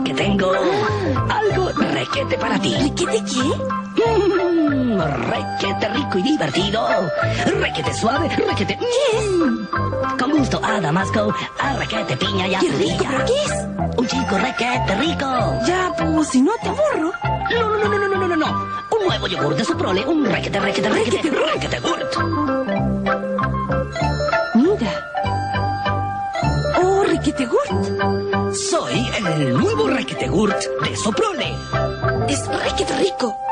porque tengo algo requete para ti. ¿Requete qué? Requete rico y divertido. Requete suave, requete... Con gusto a Damasco, a requete piña y a ¡Qué rico! frutilla. ¿Pero qué es? Un chico requete rico. Ya, pues, si no te aburro. No. Un nuevo yogur de Soprole, un requete gurt. Mira. Oh, requete gurt. Soy el nuevo requete gurt de Soprole. Es requete rico.